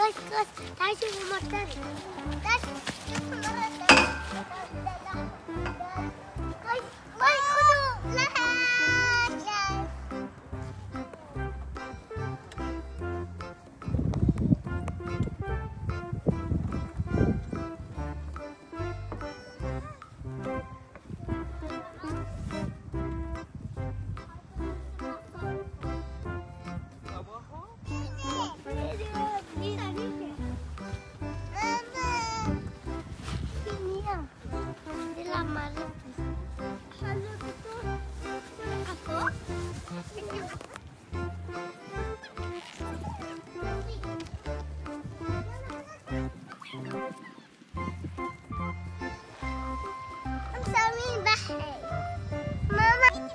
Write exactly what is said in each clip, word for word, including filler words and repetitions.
كويس كويس. تعالي شوفي مرة تانية. تعالي شوفي مرة تانية. كويس كويس خدوا. لا لا. مسوين بحر ماما.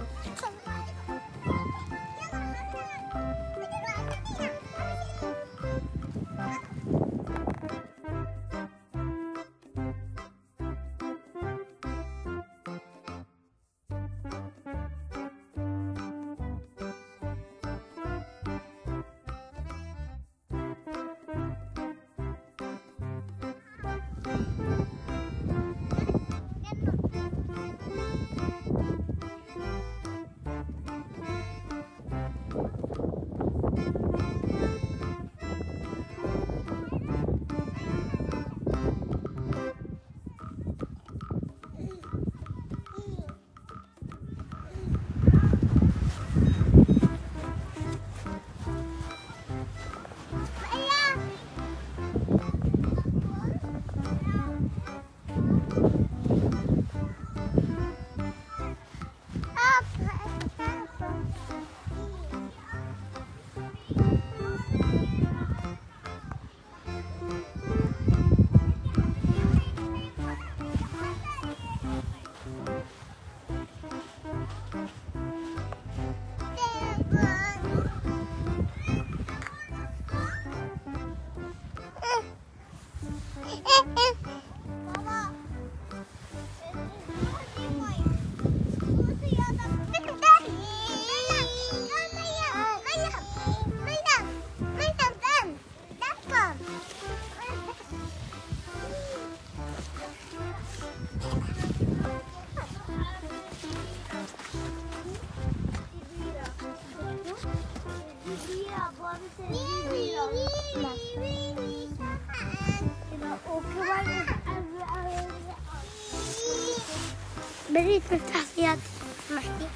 بريد تفتح فيها سمحتي.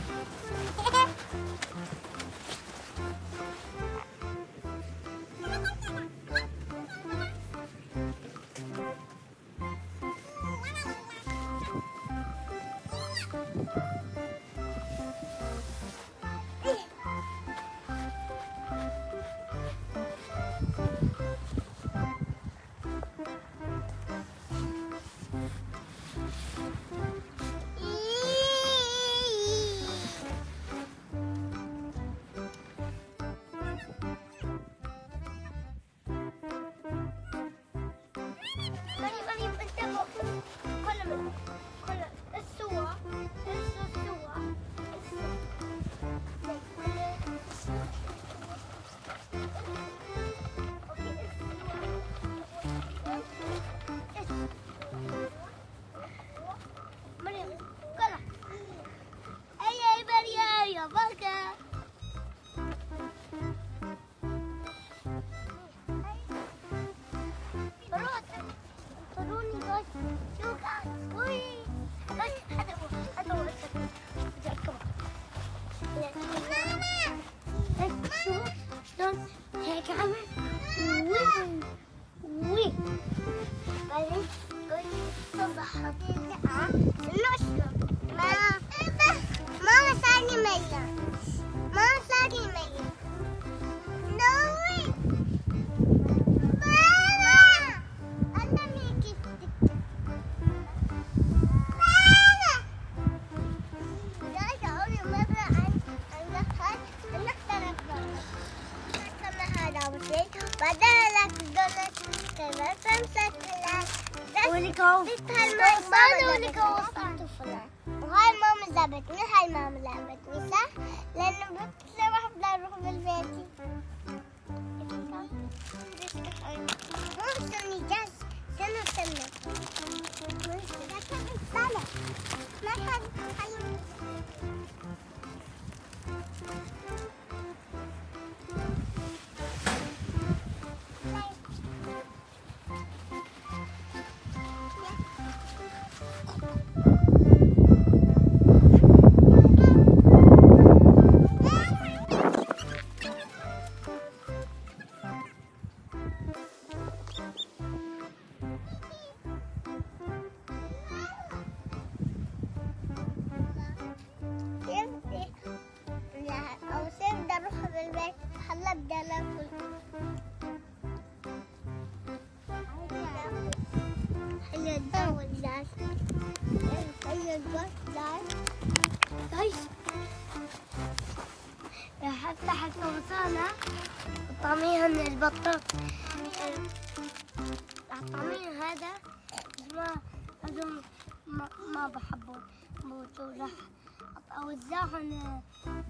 ماما ثاني مية ماما ثاني مية نوي ماما أنا ميكي ماما جاي أقولي مرة عن عن هاد نختار كما هذا وشيء بدل لك دولار كذا خمسة آلاف ولكو تتهمل ولكو وصلت وهاي ماما زابتني هاي ماما زابتني صح؟ لأنه بس واحد بدنا نروح بالبيت. هلا بدي ناكل. هيا الدواء جاي. هيا الدواء جاي. هاي. راح افتح الكوسانة وطعميها من البطاط. راح طعميها هذا ما هذول ما, ما بحبهم موتوا. راح اوزعهم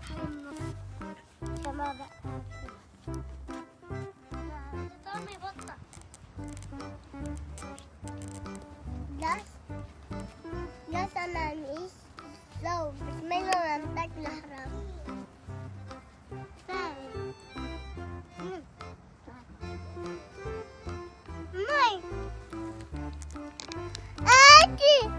كما بقى. طعمي بطة. لاس لاس انا مش لو بسم الله لم تاكل حرام. فاهم. ماي. آتي.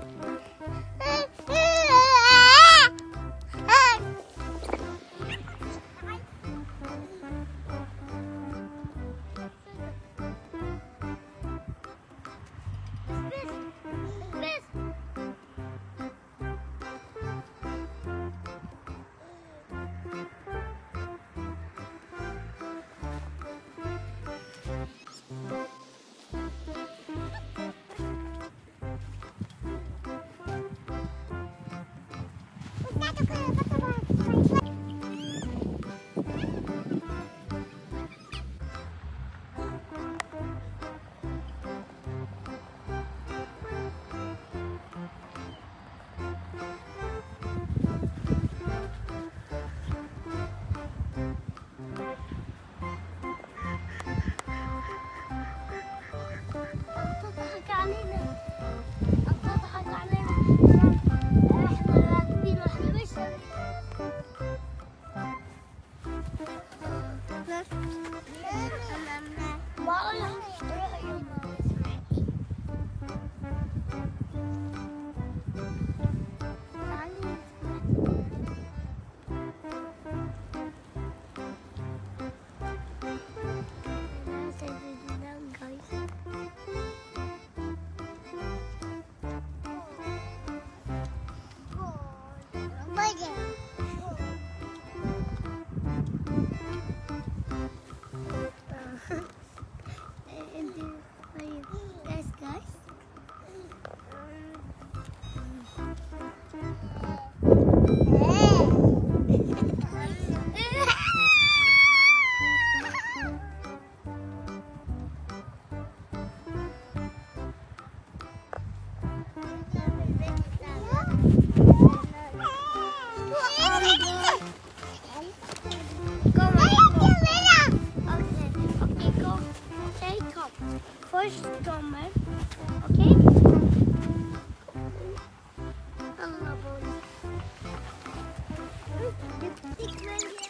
First comer, okay? Allah boleh. Detik lagi.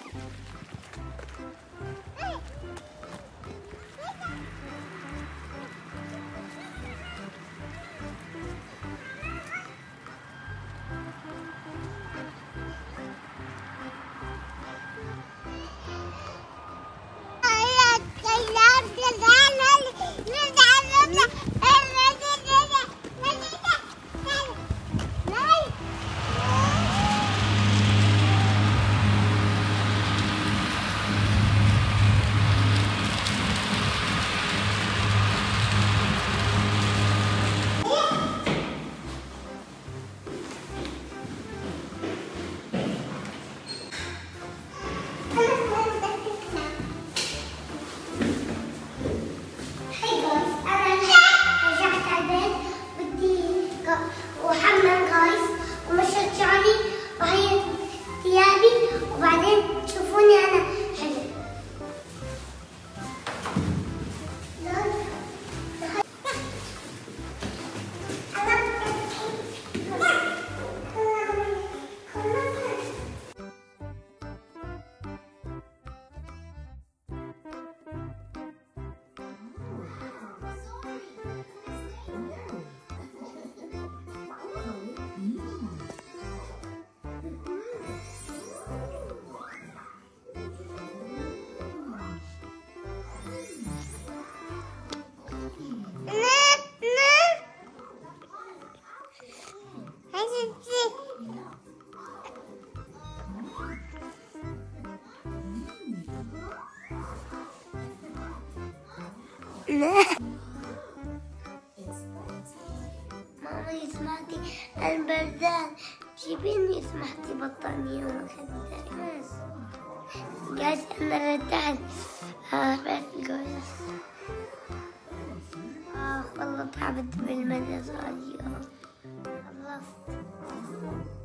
ماما سمعتي البردان، جيبيني سمحتي بطانية ومخدة. جايز أنا ردان. آه بس جوز. آه والله تعبت بالمدرسة اليوم. خلصت.